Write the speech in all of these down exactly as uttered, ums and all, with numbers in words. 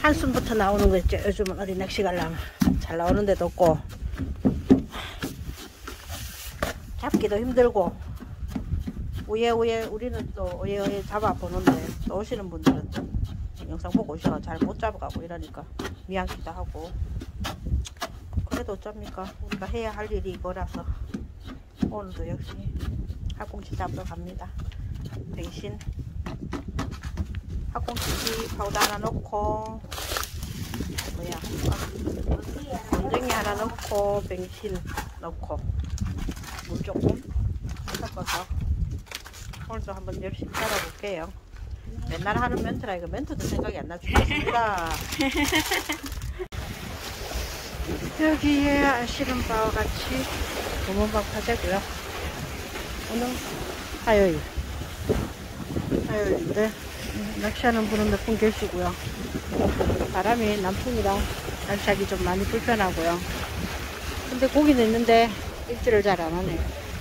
한숨부터 나오는 거 있죠. 요즘은 어디 낚시 가려면 잘 나오는 데도 없고 잡기도 힘들고 우예우예 우리는 또 우예우예 잡아보는데 또 오시는 분들은 또 영상 보고 오셔서 잘 못 잡아가고 이러니까 미안기도 하고 그래도 어쩝니까? 우리가 해야 할 일이 이거라서 오늘도 역시 학꽁치 잡으러 갑니다. 뱅신 학꽁치 파우더 하나 넣고 뭐야 건더기 하나 넣고 뱅신 넣고 물 조금 섞어서 오늘도 한번 열심히 잡아볼게요. 맨날 하는 멘트라 이거 멘트도 생각이 안 나지 않습니다. 여기에 아시는 바와 같이 검은박 파재고요. 오늘 화요일 화요일인데 낚시하는 분은 몇 분 계시고요. 바람이 남풍이라 낚시하기 좀 많이 불편하고요. 근데 고기는 있는데 입질을 잘 안 하네요.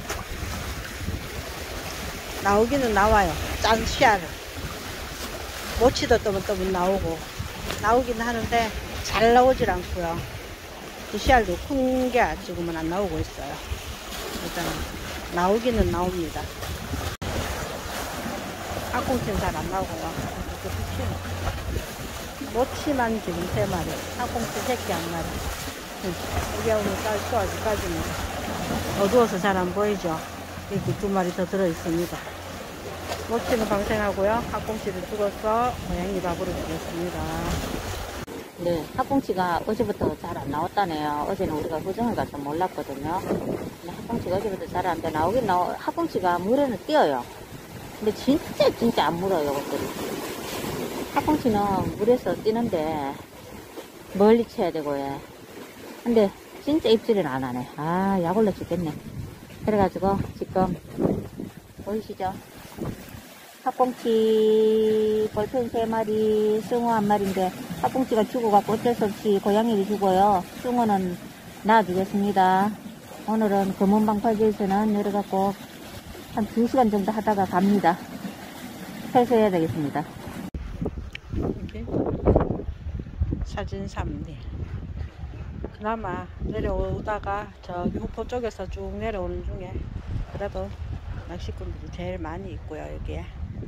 나오기는 나와요. 짠 씨알을 모치도 떠문떠문 나오고 나오긴 하는데 잘 나오질 않고요. 이 씨알도 큰 게 지금은 안 나오고 있어요. 일단 나오기는 나옵니다. 학꽁치는 잘 안 나오고요. 모치만 지금 세 마리, 학꽁치 새끼 한 마리. 여기 오늘 쌀 아직까지는 어두워서 잘 안 보이죠. 이렇게 두 마리 더 들어 있습니다. 모치는 방생하고요. 학꽁치를 죽어서 고양이 밥으로 주겠습니다. 네, 학꽁치가 어제부터 잘 안 나왔다네요. 어제는 우리가 후정을 가서 몰랐거든요. 근데 학꽁치가 어제부터 잘 안 나오긴 나오, 학꽁치가 물에는 뛰어요. 근데 진짜 진짜 안 물어요, 것들이. 학꽁치는 물에서 뛰는데 멀리 쳐야 되고, 예. 근데 진짜 입질은 안 하네. 아, 약 올라 죽겠네. 그래가지고 지금 보이시죠? 학꽁치 볼펜 세 마리, 숭어 한 마리인데 학꽁치가 죽어갖고 어쩔 수 없이 고양이를 주고요. 숭어는 놔두겠습니다. 오늘은 검은방 파지에서는 내려갖고 한 두 시간 정도 하다가 갑니다. 회수해야 되겠습니다. 사진 삼리. 그나마 내려오다가 저기 후포 쪽에서 쭉 내려오는 중에 그래도 낚시꾼들이 제일 많이 있고요, 여기에.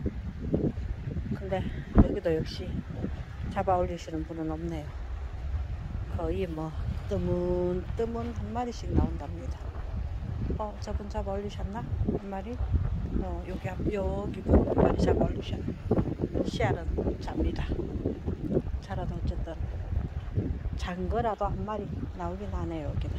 근데 여기도 역시 잡아 올리시는 분은 없네요. 거의 뭐 뜨문 뜨문 한 마리씩 나온답니다. 어, 저분 잡아 올리셨나? 한 마리? 어, 여기 여기 분 한 마리 잡아 올리셨네. 씨알은 잡니다. 자라도 어쨌든 작은 거라도 한 마리 나오긴 하네요, 여기는.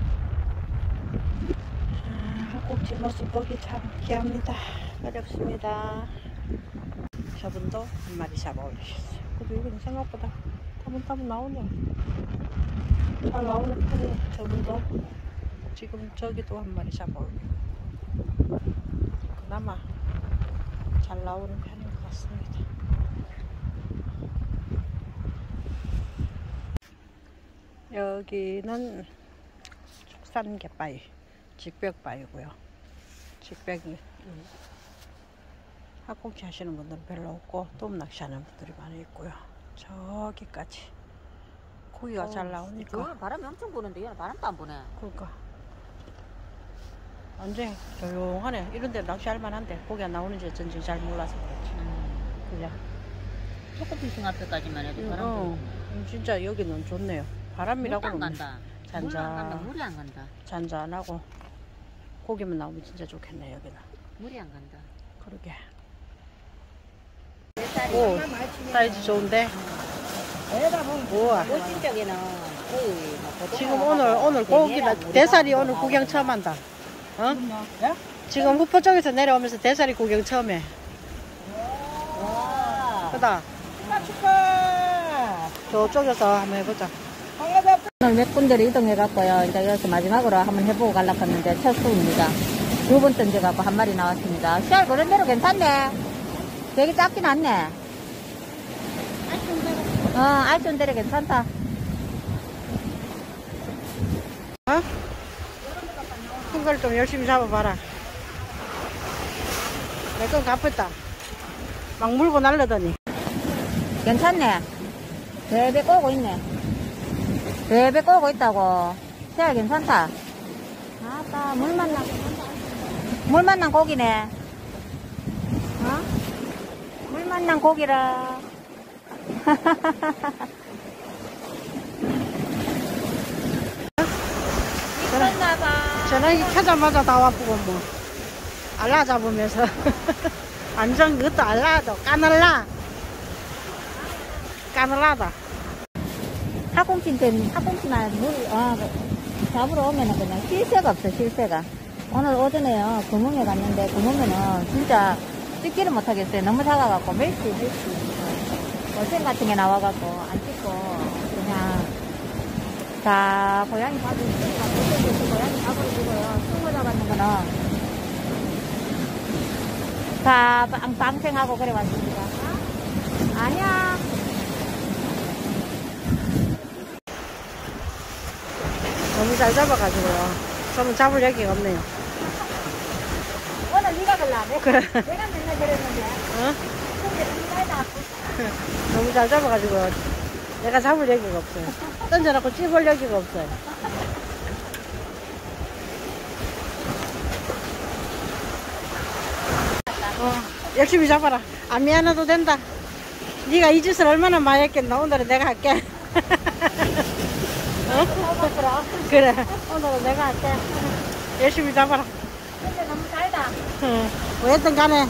학꽁치 모습 보기 참 귀합니다. 어렵습니다. 저분도 한 마리 잡아 올리셨어요. 그래도 여기는 생각보다 따문따문 나오네요. 잘 나오는 편이에요. 저분도 지금 저기도 한 마리 잡아 올리고 그나마 잘 나오는 편인 것 같습니다. 여기는 축산갯바위, 직벽바위고요. 직벽이 학꽁치 하시는 분들은 별로 없고 돔낚시 하는 분들이 많이 있고요. 저기까지 고기가 어, 잘 나오니까. 오늘 바람이 엄청 부는데 얘는 바람도 안 부네. 그러니까 완전 조용하네. 이런 데 낚시할 만한데 고기가 나오는지 어쩐지 잘 몰라서 그렇지. 음. 그냥 초코피싱 앞에까지만 해도 바람 어, 부네. 진짜 여기는 좋네요. 바람이라고는 물도 안 간다. 잔잔, 물이 안 간다. 물이 안 간다. 잔잔하고 고기만 나오면 진짜 좋겠네. 여기는 물이 안 간다. 그러게. 오, 사이즈 좋은데. 우와. 모진 쪽에는 거의 뭐 지금 오늘 오늘 고기나 대사리 오늘 구경 처음 한다. 어? 지금 후포 쪽에서 내려오면서 대사리 구경 처음 해. 크다. 저쪽에서 한번 해보자. 오늘 몇 군데를 이동해갖고요. 이제 여기서 마지막으로 한번 해보고 가려고 했는데 첫 수입니다. 두 번 던져갖고 한 마리 나왔습니다. 씨알 그런 대로 괜찮네. 되게 작긴 않네. 어, 알촌 대로 괜찮다. 어? 큰 걸 좀 열심히 잡아봐라. 내 건 갚았다. 막 물고 날르더니. 괜찮네. 베베 꼬고 있네. 베베 꼬고 있다고. 새알 괜찮다. 아따, 물 만난, 물 만난 고기네. 어? 물 만난 고기라. 미쳤나봐. 전화기 켜자마자 다 와보고 뭐 알라 잡으면서 완전 그것도 알라도 까늘라 까늘라다. 학공팀, 학공팀만 물, 어, 잡으러 오면은 그냥 쉴 새가 없어, 쉴 새가. 오늘 오전에요, 구멍에 갔는데, 구멍에는 진짜 찍지를 못하겠어요. 너무 작아갖고, 멸치, 멸치. 어센 같은 게 나와갖고, 안 찍고, 그냥, 자, 고양이 밥을 찍고, 고양이 밥을 주고요. 숭어 잡았는 거는, 다 빵, 빵생하고 그래 왔습니다. 아니야. 너무 잘 잡아가지고요. 저는 잡을 여기가 없네요. 오늘 네가 걸라네. 그래. 내가 맨날 그랬는데. 어? 근데 네가 너무 잘 잡아가지고 내가 잡을 여기가 없어요. 던져놓고 찝을 여기가 없어요. 어, 열심히 잡아라. 안 미안해도 된다. 네가 이 짓을 얼마나 많이 했겠나. 오늘은 내가 할게. 어? 그래. 오늘은 내가 할게. 열심히 잡아라. 근데 너무 달다. 응. 뭐였든 간에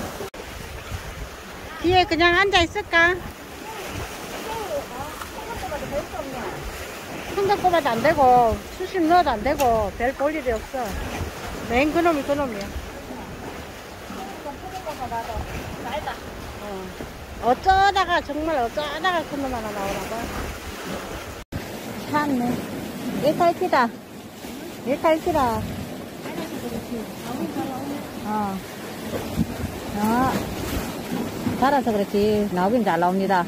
뒤에 그냥 앉아 있을까? 큰 거 꼽아도 안 되고 수심 넣어도 안 되고 별 볼 일이 없어. 맨 그놈이 그놈이야. 어. 어쩌다가 정말 어쩌다가 큰 놈 하나 나오나 봐. 참네. 왜 탈피다. 왜 탈피다. 어. 어. 달아서 그렇지. 나오긴 잘 나옵니다.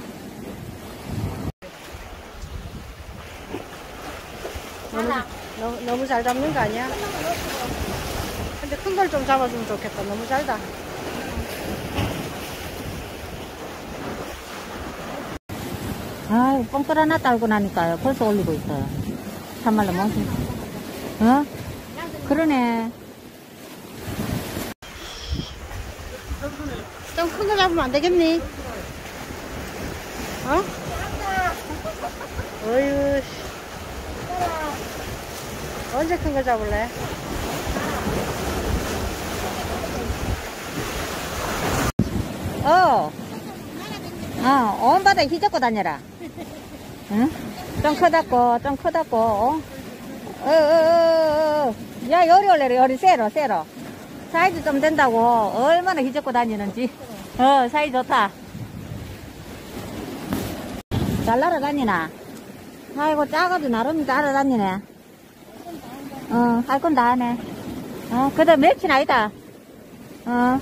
너무, 너무, 너무 잘 잡는 거 아니야? 근데 큰 걸 좀 잡아주면 좋겠다. 너무 잘다. 아유, 뻥 뚫어놨다 알고 나니까요. 벌써 올리고 있어요. 참말로 멋있 어? 그러네. 좀 큰 거 잡으면 안 되겠니? 어? 어휴, 씨. 언제 큰 거 잡을래? 어. 어, 온 바닥에 휘젓고 다녀라. 응? 좀 크다고, 좀 크다고, 어? 어, 어, 어, 어. 야, 요리 올래라, 요리, 세로, 세로. 사이즈 좀 된다고, 얼마나 휘젓고 다니는지. 어, 사이즈 좋다. 잘 날아다니나? 아이고, 작아도 나름 날아다니네. 어, 할 건 다 하네. 어, 그래도 멸치는 아니다. 어.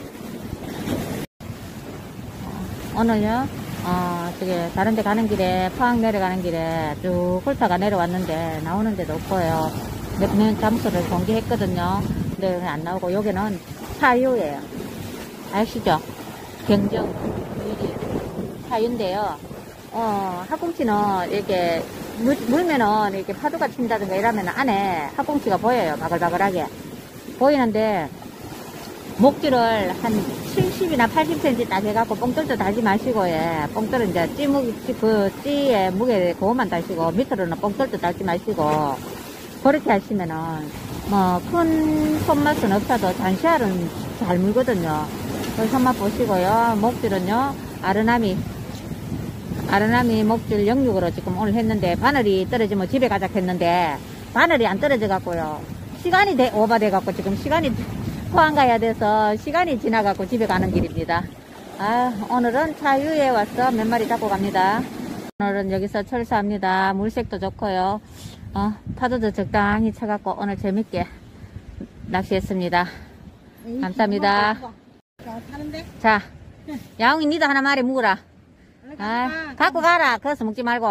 오늘요, 어, 저기, 다른 데 가는 길에, 포항 내려가는 길에 쭉 훑다가 내려왔는데, 나오는 데도 없고요. 몇 명 잠수를 공개했거든요. 근데 안 나오고, 여기는 사유예요. 아시죠? 경정, 유리, 사유인데요. 어, 학꽁치는 이렇게, 물, 물면은 이렇게 파도가 친다든가 이러면 안에 학꽁치가 보여요. 바글바글하게. 보이는데, 목줄을 한 칠십이나 팔십 센티미터 딱 해갖고 뽕돌도 달지 마시고, 예. 뽕돌은 이제 찌무, 그 찌에 무게 그것만 달시고, 밑으로는 뽕돌도 달지 마시고, 그렇게 하시면은, 뭐, 큰 손맛은 없어도 잔시알은 잘 물거든요. 그 손맛 보시고요. 목줄은요, 아르나미, 아르나미 목줄 영육으로 지금 오늘 했는데, 바늘이 떨어지면 집에 가자 했는데, 바늘이 안 떨어져갖고요. 시간이 돼, 오버돼갖고 지금 시간이, 포항 가야 돼서 시간이 지나갖고 집에 가는 길입니다. 아, 오늘은 차유에 와서 몇 마리 잡고 갑니다. 오늘은 여기서 철수합니다. 물색도 좋고요. 어, 파도도 적당히 쳐갖고 오늘 재밌게 낚시했습니다. 감사합니다. 자, 야옹이 니도 하나 마리 묵으라. 아, 갖고 가라. 거기서 먹지 말고.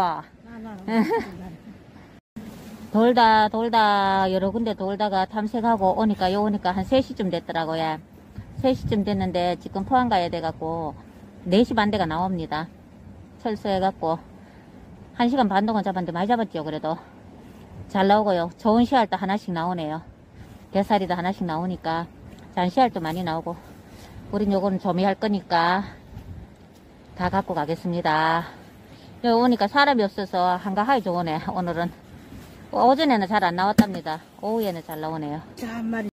돌다 돌다 여러 군데 돌다가 탐색하고 오니까 요 오니까 한 세 시쯤 됐더라고요. 세 시쯤 됐는데 지금 포항 가야 돼갖고 네 시 반대가 나옵니다. 철수해갖고 한 시간 반 동안 잡았는데 많이 잡았죠. 그래도 잘 나오고요. 좋은 씨알도 하나씩 나오네요. 개살이도 하나씩 나오니까 잔씨알도 많이 나오고. 우린 요거는 조미할 거니까 다 갖고 가겠습니다. 여기 오니까 사람이 없어서 한가하게 좋으네. 오늘은 오전에는 잘 안 나왔답니다. 오후에는 잘 나오네요. 자, 한 마리.